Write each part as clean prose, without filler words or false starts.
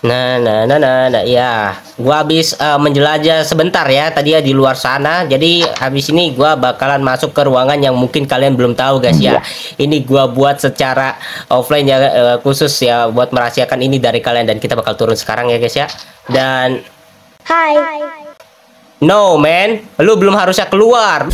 Nah, ya. Gua habis menjelajah sebentar ya tadi ya di luar sana. Jadi habis ini gua bakalan masuk ke ruangan yang mungkin kalian belum tahu guys ya. Ini gua buat secara offline ya, khusus ya buat merahasiakan ini dari kalian, dan kita bakal turun sekarang ya guys ya. Dan Hai. no man, lu belum harusnya keluar.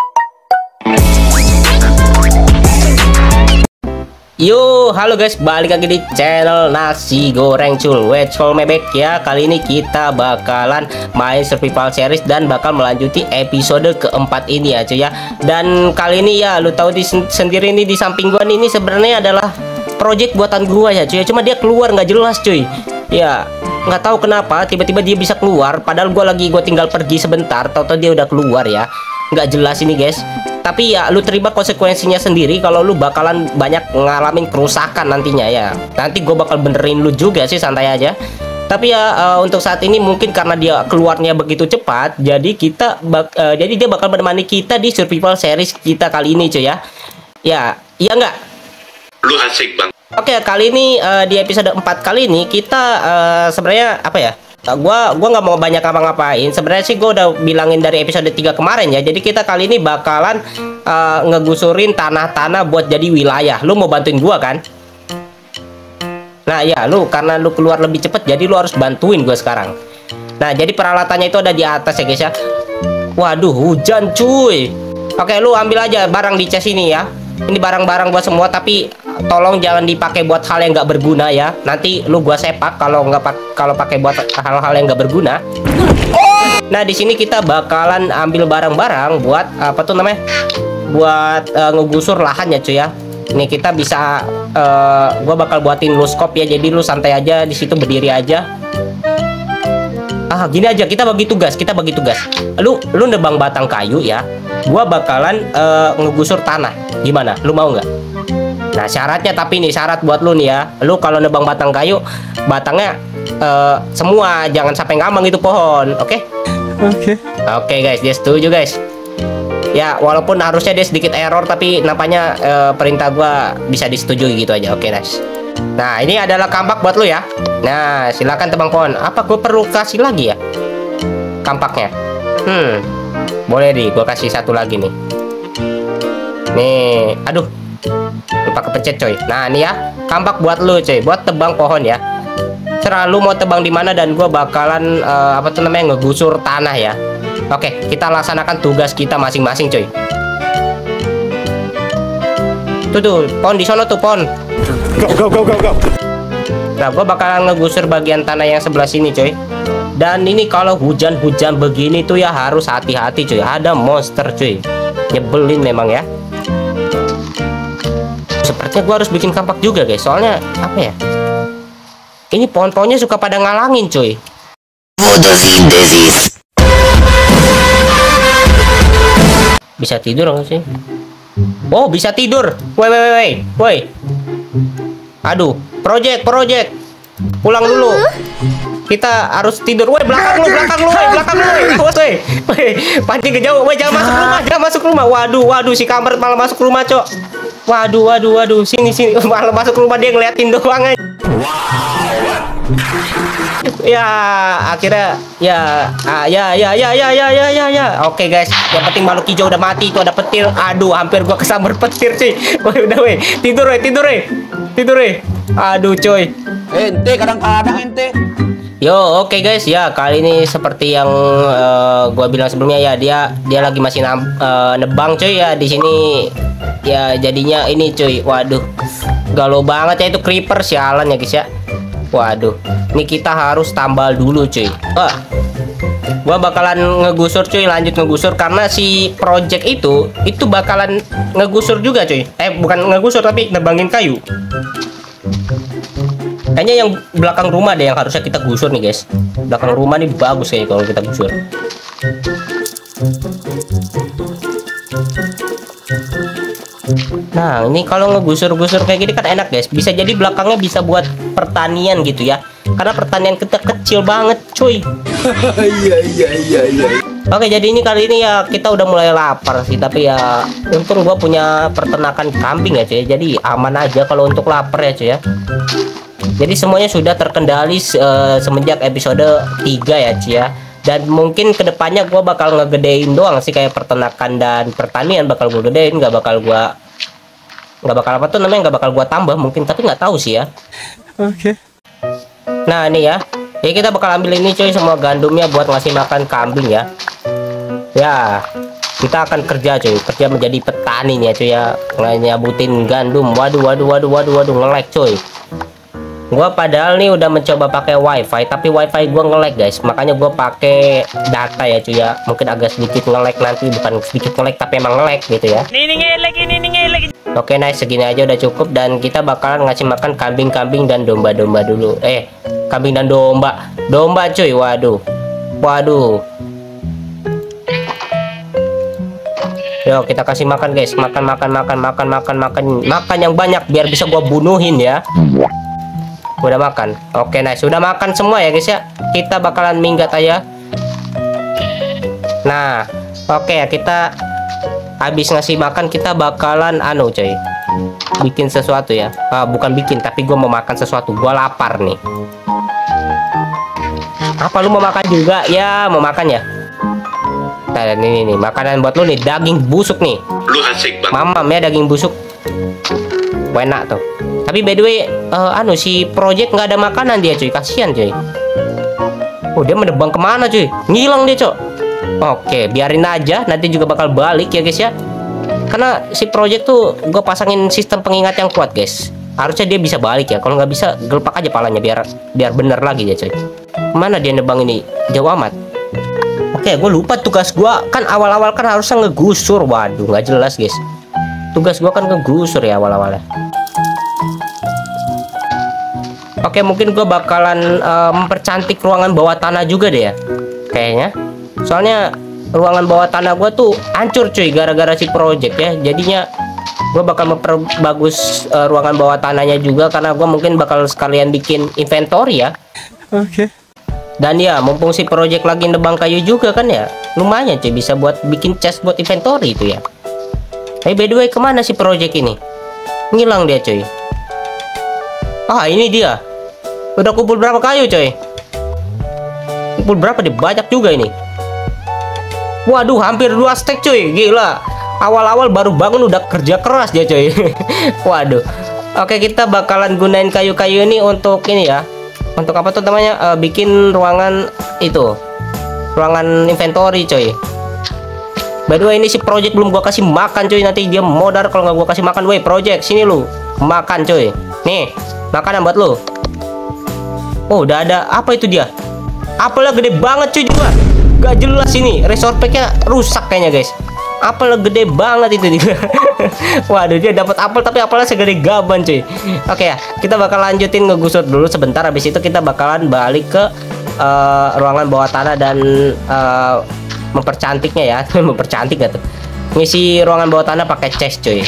Yo, halo guys, balik lagi di channel Nasi Goreng Cul. Welcome back ya. Kali ini kita bakalan main survival series dan bakal melanjuti episode keempat ini ya cuy ya. Dan kali ini ya, lu tahu sendiri nih di samping gua nih, ini sebenarnya adalah project buatan gua ya cuy. Cuma dia keluar nggak jelas cuy. Ya, nggak tahu kenapa tiba-tiba dia bisa keluar. Padahal gua tinggal pergi sebentar, tahu-tahu dia udah keluar ya. Nggak jelas ini guys. Tapi ya lu terima konsekuensinya sendiri kalau lu bakalan banyak ngalamin kerusakan nantinya ya. Nanti gue bakal benerin lu juga sih, santai aja. Tapi ya untuk saat ini mungkin karena dia keluarnya begitu cepat, jadi jadi dia bakal menemani kita di survival series kita kali ini cuy ya. Ya, iya nggak? Lu asik bang. Oke, kali ini di episode 4 kali ini kita sebenarnya apa ya? Gua nggak mau banyak ngapa-ngapain. Sebenarnya sih gue udah bilangin dari episode 3 kemarin ya. Jadi kita kali ini bakalan ngegusurin tanah-tanah buat jadi wilayah. Lu mau bantuin gua kan? Nah ya, karena lu keluar lebih cepet, jadi lu harus bantuin gua sekarang. Nah, jadi peralatannya itu ada di atas ya guys ya. Waduh, hujan cuy. Oke, lu ambil aja barang di chest ini ya. Ini barang-barang gua semua, tapi tolong jangan dipakai buat hal yang nggak berguna ya. Nanti lu gua sepak kalau pakai buat hal-hal yang nggak berguna. Nah, di sini kita bakalan ambil barang-barang buat apa tuh namanya? Buat ngegusur lahan ya cuy ya. Ini kita bisa gua bakal buatin lu skop ya. Jadi lu santai aja di situ, berdiri aja. Gini aja, kita bagi tugas. Lu nebang batang kayu ya. Gua bakalan ngegusur tanah. Gimana? Lu mau nggak? Nah, syaratnya, tapi nih syarat buat lu nih ya. Lu kalau nebang batang kayu, batangnya semua, jangan sampai ngambang itu pohon. Oke? Oke guys, dia setuju guys. Ya, walaupun harusnya dia sedikit error, tapi nampaknya perintah gua bisa disetujui gitu aja. Oke, nice. Nah, ini adalah kampak buat lu ya. Nah, silakan tebang pohon. Apa gue perlu kasih lagi ya kampaknya? Boleh nih, gue kasih satu lagi nih. Nih, aduh, lupa kepencet coy. Nah, ini ya, kampak buat lu coy, buat tebang pohon ya. Serah lu mau tebang di mana, dan gue bakalan apa tuh namanya, ngegusur tanah ya. Oke, kita laksanakan tugas kita masing-masing coy. Tuh, pohon di sono tuh, pohon. Go. Nah, gue bakalan ngegusur bagian tanah yang sebelah sini coy. Dan ini kalau hujan-hujan begini tuh ya harus hati-hati coy. Ada monster coy, nyebelin memang ya. Sepertinya gue harus bikin kampak juga guys. Soalnya apa ya, ini pohon-pohonnya suka pada ngalangin coy. Bisa tidur nggak sih? Oh, bisa tidur. Woi. Aduh, project. Pulang dulu. Kita harus tidur. Woi, belakang lu. Awas woi. Pancing ke jauh. Woi, jangan masuk rumah. Waduh, si kamar malah masuk rumah, Cok. Waduh. Sini. Malah masuk rumah, dia ngeliatin doang aja. Ya, akhirnya ya. Oke guys, yang penting makhluk hijau udah mati. Itu ada petir. Aduh, hampir gua kesambar petir sih. Woi, udah woi. Tidur. Aduh, coy. Ente kadang-kadang ente. Yo, oke guys ya, kali ini seperti yang gua bilang sebelumnya ya, dia lagi masih nebang coy ya di sini. Ya, jadinya ini cuy. Waduh. Galau banget ya, itu creeper sialan ya guys ya. Waduh. Ini kita harus tambal dulu cuy. Gua bakalan ngegusur cuy, lanjut ngegusur karena si project itu bakalan ngegusur juga cuy. Bukan ngegusur tapi nebangin kayu. Kayaknya yang belakang rumah deh yang harusnya kita gusur nih guys. Belakang rumah nih bagus kayaknya kalau kita gusur. Nah, ini kalau ngegusur-gusur kayak gini kan enak guys. Bisa jadi belakangnya bisa buat pertanian gitu ya. Karena pertanian kita kecil banget cuy. Iya. Oke, jadi ini kali ini ya kita udah mulai lapar sih. Tapi ya untung gua punya peternakan kambing ya cuy. Jadi aman aja kalau untuk lapar ya cuy ya. Jadi semuanya sudah terkendali semenjak episode 3 ya cuy ya. Dan mungkin kedepannya gue bakal ngegedein doang sih, kayak peternakan dan pertanian bakal gue gedein, nggak bakal apa tuh namanya, nggak bakal gue tambah mungkin, tapi nggak tahu sih ya. Oke. Nah ini ya, kita bakal ambil ini cuy, semua gandumnya buat ngasih makan kambing ya. Ya kita akan kerja cuy, kerja menjadi petani nih ya cuy ya, nyabutin gandum. Waduh nge-lag cuy. Gua padahal nih udah mencoba pakai wifi, tapi wifi gua nge-lag guys, makanya gua pakai data ya cuy ya. Mungkin agak sedikit nge-lag nanti, bukan sedikit nge-lag tapi emang nge-lag gitu ya. Oke nice, segini aja udah cukup, dan kita bakalan ngasih makan kambing-kambing dan domba-domba dulu. Kambing dan domba cuy. Waduh. Yo kita kasih makan guys, makan yang banyak biar bisa gua bunuhin ya. Udah makan. Oke nice, udah makan semua ya guys ya. Kita bakalan minggat aja. Nah oke ya, kita habis ngasih makan, kita bakalan coy, bikin sesuatu ya. Bukan bikin, tapi gue mau makan sesuatu. Gue lapar nih. Apa lu mau makan juga? Ya mau makan ya. Nah ini nih makanan buat lu nih, daging busuk nih. Lu asik banget. Mamam ya daging busuk. Enak tuh. Tapi by the way, si project nggak ada makanan dia cuy, kasihan cuy. Oh dia menebang kemana cuy? Ngilang dia cok. Oke biarin aja, nanti juga bakal balik ya guys ya. Karena si project tuh gue pasangin sistem pengingat yang kuat guys. Harusnya dia bisa balik ya. Kalau nggak bisa, gelepak aja palanya biar bener lagi ya cuy. Kemana dia nebang ini? Jauh amat. Oke gue lupa tugas gue. Kan awal-awal kan harusnya ngegusur. Waduh nggak jelas guys. Tugas gue kan ngegusur ya awal-awalnya. Oke mungkin gue bakalan mempercantik ruangan bawah tanah juga deh ya, kayaknya. Soalnya ruangan bawah tanah gue tuh hancur cuy gara-gara si project ya. Jadinya gue bakal memperbagus ruangan bawah tanahnya juga, karena gue mungkin bakal sekalian bikin inventory ya. Oke. Dan ya mumpung si project lagi nebang kayu juga kan ya, lumayan cuy bisa buat bikin chest buat inventory itu ya. By the way kemana si project ini? Ngilang dia cuy. Ini dia. Udah kumpul berapa kayu coy? Kumpul berapa deh? Banyak juga ini. Waduh hampir 2 stack cuy. Gila. Awal-awal baru bangun udah kerja keras dia coy. Waduh. Oke kita bakalan gunain kayu-kayu ini untuk ini ya. Untuk apa tuh namanya? Bikin ruangan itu. Ruangan inventory coy. By the way ini si project belum gua kasih makan coy. Nanti dia modar kalau nggak gua kasih makan. Woi project sini lu. Makan coy. Nih makanan buat lu. Oh udah ada. Apa itu dia? Apalah gede banget cuy juga. Gak jelas ini. Resource packnya rusak kayaknya guys. Apalah gede banget itu juga. Waduh dia dapat apel tapi apelnya segede gaban cuy. Oke ya kita bakal lanjutin ngegusur dulu sebentar. Habis itu kita bakalan balik ke ruangan bawah tanah dan mempercantiknya ya. Mempercantik gak tuh? Ngisi ruangan bawah tanah pakai chest cuy.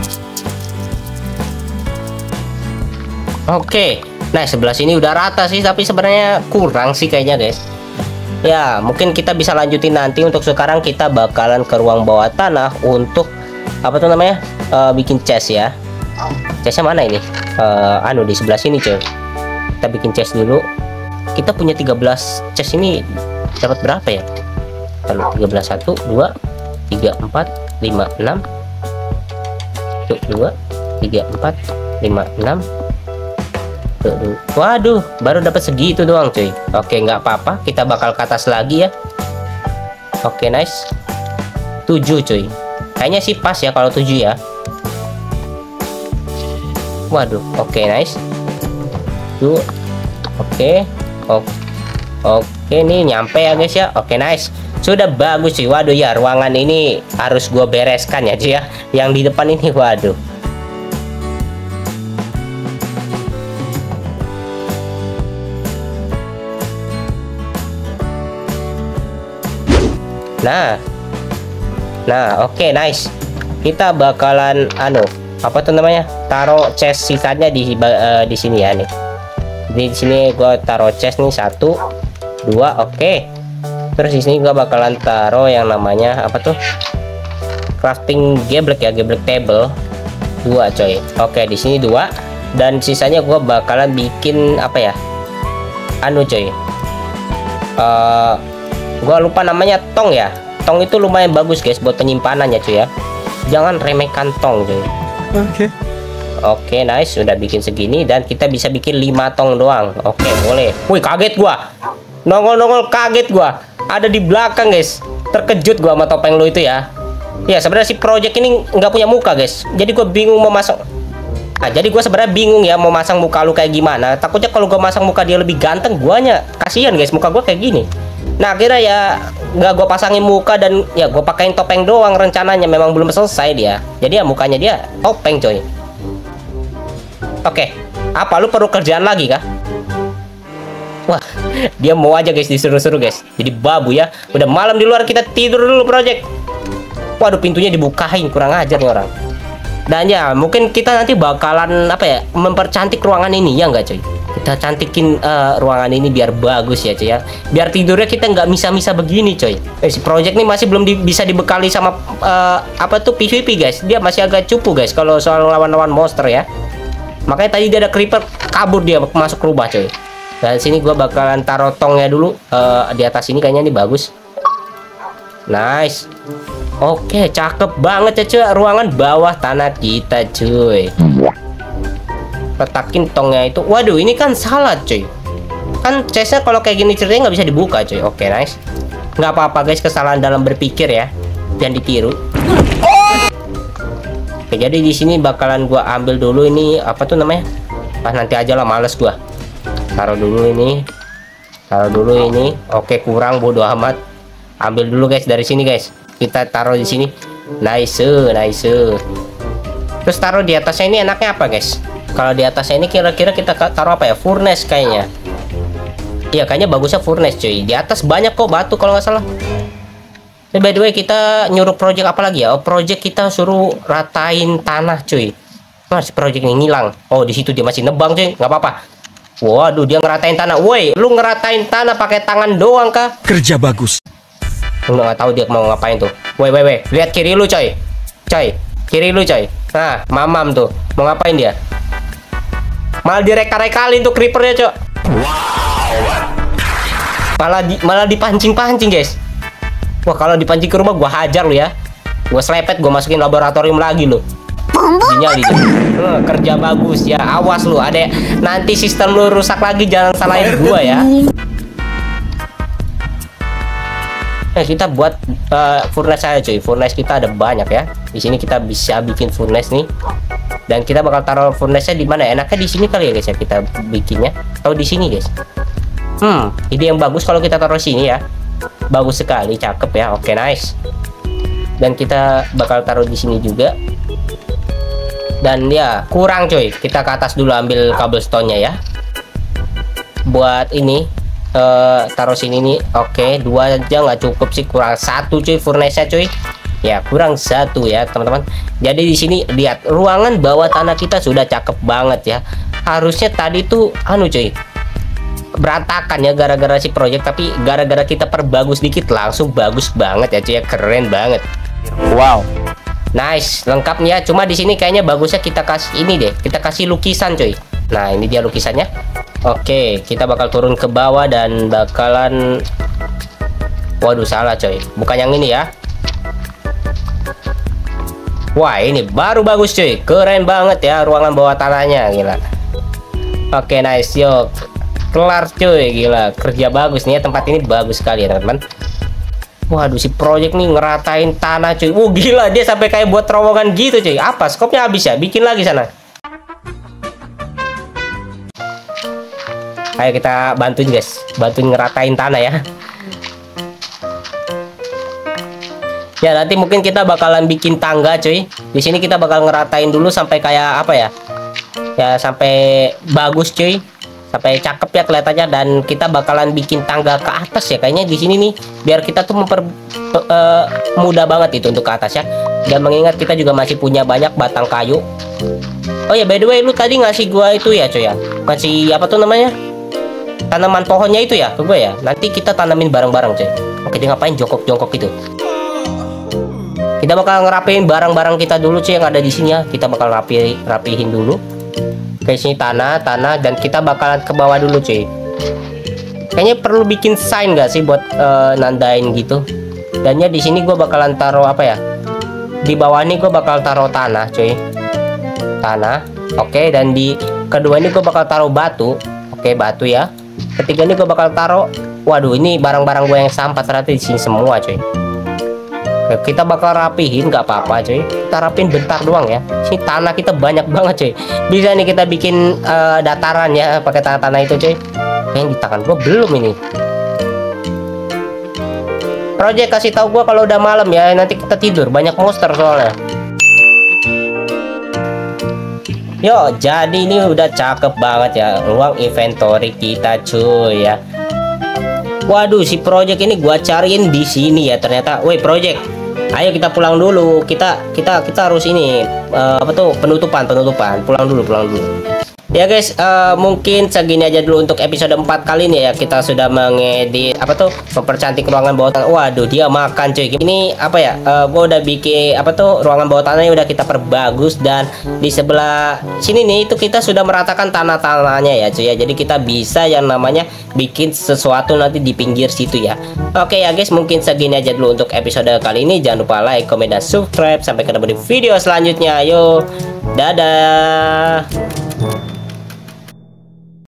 Oke, nah sebelah sini udah rata sih, tapi sebenarnya kurang sih kayaknya guys. Ya mungkin kita bisa lanjutin nanti. Untuk sekarang kita bakalan ke ruang bawah tanah untuk apa tuh namanya, bikin chest ya. Chestnya mana ini? Di sebelah sini coy. Kita bikin chest dulu. Kita punya 13 chest ini, dapat berapa ya? Lalu 13 1 2 3 4 5 6 2 3 4 5 6. Waduh baru dapat segitu doang cuy. Oke nggak apa-apa, kita bakal ke atas lagi ya. Oke nice. 7 cuy. Kayaknya sih pas ya kalau 7 ya. Waduh oke nice. Tuh. Oke nih nyampe ya guys ya. Oke nice, sudah bagus sih. Waduh ya ruangan ini harus gue bereskan ya cuy ya. Yang di depan ini waduh. Nah oke nice. Kita bakalan apa tuh namanya, taruh chest sisanya di sini ya nih. Di sini gua taruh chest nih 1 2 oke. Terus di sini gua bakalan taruh yang namanya apa tuh, crafting geblek ya, geblek table 2 coy. Oke di sini 2 Dan sisanya gue bakalan bikin apa ya, anu coy, gue lupa namanya, tong ya. Tong itu lumayan bagus guys buat penyimpanannya cuy ya, jangan remehkan tong cuy. Okay. Oke, nice, sudah bikin segini dan kita bisa bikin 5 tong doang. Oke, boleh. Wih, kaget gua, nongol kaget gua, ada di belakang guys, terkejut gua sama topeng lu itu ya. Ya sebenarnya si project ini nggak punya muka guys, jadi gue bingung mau masang. Nah, jadi gue sebenarnya bingung ya mau masang muka lu kayak gimana. Takutnya kalau gue masang muka dia lebih ganteng, guanya kasihan guys, muka gue kayak gini. Nah akhirnya ya nggak gue pasangin muka dan ya gue pakein topeng doang. Rencananya memang belum selesai dia, jadi ya mukanya dia topeng coy. Oke, apa lu perlu kerjaan lagi kah? Wah, dia mau aja guys, disuruh-suruh guys. Jadi babu ya. Udah malam di luar, kita tidur dulu project. Waduh, pintunya dibukain, kurang ajar nih orang. Dan ya mungkin kita nanti bakalan apa ya, mempercantik ruangan ini ya nggak coy. Kita cantikin ruangan ini biar bagus ya coy ya, biar tidurnya kita nggak misa-misa begini coy. Si project nih masih belum bisa dibekali sama apa tuh PVP guys. Dia masih agak cupu guys kalau soal lawan-lawan monster ya. Makanya tadi dia ada creeper, kabur dia masuk rumah coy. Dan sini gua bakalan taruh tongnya dulu di atas ini, kayaknya ini bagus. Nice. Oke, cakep banget ya cuy, ruangan bawah tanah kita cuy. Letakin tongnya itu. Waduh, ini kan salah cuy. Kan chestnya kalau kayak gini ceritanya nggak bisa dibuka cuy. Oke, nice. Nggak apa-apa guys, kesalahan dalam berpikir ya, jangan ditiru. Oke, jadi di sini bakalan gua ambil dulu ini apa tuh namanya? Nanti aja lah, males gua. Taruh dulu ini. Taruh dulu ini. Oke, kurang, bodo amat. Ambil dulu guys dari sini guys. Kita taruh di sini. Nice, nice. Terus taruh di atasnya ini enaknya apa guys? Kalau di atasnya ini kira-kira kita taruh apa ya? Furnace kayaknya. Iya, kayaknya bagusnya furnace cuy. Di atas banyak kok batu kalau nggak salah. By the way, kita nyuruh project apa lagi ya? Oh, project kita suruh ratain tanah cuy. Masih project ini ngilang. Oh, di situ dia masih nebang cuy. Nggak apa-apa. Waduh, dia ngeratain tanah. Woi, lu ngeratain tanah pakai tangan doang kah? Kerja bagus. Lu nggak tahu dia mau ngapain tuh. Woi, lihat kiri lu coy. Kiri lu coy. Nah, mamam tuh. Mau ngapain dia? Malah direka-rekalin tuh creepernya coy. Malah dipancing-pancing guys. Wah, kalau dipancing ke rumah gua hajar lu ya. Gua selepet, gua masukin laboratorium lagi lu. Dinyali dia. Kerja bagus ya. Awas lu, ada nanti sistem lu rusak lagi, jangan salahin gua ya. Nah, kita buat furnace aja cuy. Furnace kita ada banyak ya. Di sini kita bisa bikin furnace nih. Dan kita bakal taruh furnace-nya di mana? Enaknya di sini kali ya guys ya, kita bikinnya. Atau di sini guys. Ide yang bagus kalau kita taruh sini ya. Bagus sekali, cakep ya. Oke, nice. Dan kita bakal taruh di sini juga. Dan ya, kurang cuy. Kita ke atas dulu ambil cobblestone-nya ya. Buat ini taruh sini nih. Oke, 2 aja nggak cukup sih, kurang 1 cuy furnace-nya cuy. Ya, kurang 1 ya teman-teman. Jadi di sini lihat ruangan bawah tanah kita sudah cakep banget ya. Harusnya tadi tuh anu cuy, berantakan ya gara-gara si project, tapi gara-gara kita perbagus dikit langsung bagus banget ya cuy ya, keren banget. Wow. Nice, lengkap nih ya. Cuma di sini kayaknya bagusnya kita kasih ini deh, kita kasih lukisan cuy. Nah, ini dia lukisannya. Oke, kita bakal turun ke bawah dan bakalan, waduh salah coy, bukan yang ini ya. Wah, ini baru bagus cuy, keren banget ya ruangan bawah tanahnya, gila. Oke, nice, yuk kelar cuy, gila, kerja bagus nih ya, tempat ini bagus sekali ya teman-teman. Waduh, si project nih ngeratain tanah cuy. Gila, dia sampai kayak buat terowongan gitu cuy. Apa, skopnya habis ya, bikin lagi sana. Ayo kita bantuin guys, bantuin ngeratain tanah ya. Ya, nanti mungkin kita bakalan bikin tangga cuy. Di sini kita bakal ngeratain dulu sampai kayak apa ya? Ya, sampai bagus cuy. Sampai cakep ya kelihatannya, dan kita bakalan bikin tangga ke atas ya kayaknya di sini nih, biar kita tuh mudah banget itu untuk ke atas ya. Dan mengingat kita juga masih punya banyak batang kayu. Oh ya, by the way, lu tadi ngasih gua itu ya cuy ya. Kasih apa tuh namanya? Tanaman pohonnya itu ya ke gue ya. Nanti kita tanamin bareng-bareng cuy. Oke, dia ngapain jongkok-jongkok itu? Kita bakal ngerapiin barang-barang kita dulu cuy yang ada di sini ya. Kita bakal rapihin dulu. Oke, sini tanah, dan kita bakalan ke bawah dulu cuy. Kayaknya perlu bikin sign gak sih buat nandain gitu. Dan ya di sini gue bakalan taruh apa ya? Di bawah ini gue bakal taruh tanah cuy. Tanah. Oke, dan di kedua ini gue bakal taruh batu. Oke, batu ya. Ketiga ini gue bakal taruh. Waduh, ini barang-barang gue yang sampah ternyata di sini semua cuy. Oke, kita bakal rapihin, nggak apa-apa cuy. Kita rapihin bentar doang ya. Sini tanah kita banyak banget cuy. Bisa nih kita bikin dataran ya pakai tanah-tanah itu cuy. Kayaknya di tangan gue belum ini. Project kasih tahu gue kalau udah malam ya. Nanti kita tidur. Banyak monster soalnya. Yo, jadi ini udah cakep banget ya ruang inventory kita cuy ya. Waduh, si project ini gua cariin di sini ya ternyata. Woi, project. Ayo kita pulang dulu. Kita harus ini apa tuh penutupan. Pulang dulu. Ya guys, mungkin segini aja dulu untuk episode 4 kali ini ya. Kita sudah mengedit apa tuh mempercantik ruangan bawah tanah. Waduh, dia makan cuy. Ini apa ya? Gua udah bikin apa tuh ruangan bawah tanahnya udah kita perbagus, dan di sebelah sini nih itu kita sudah meratakan tanah-tanahnya ya cuy ya. Jadi kita bisa yang namanya bikin sesuatu nanti di pinggir situ ya. Oke ya guys, mungkin segini aja dulu untuk episode kali ini. Jangan lupa like, comment, dan subscribe. Sampai ketemu di video selanjutnya. Ayo, dadah.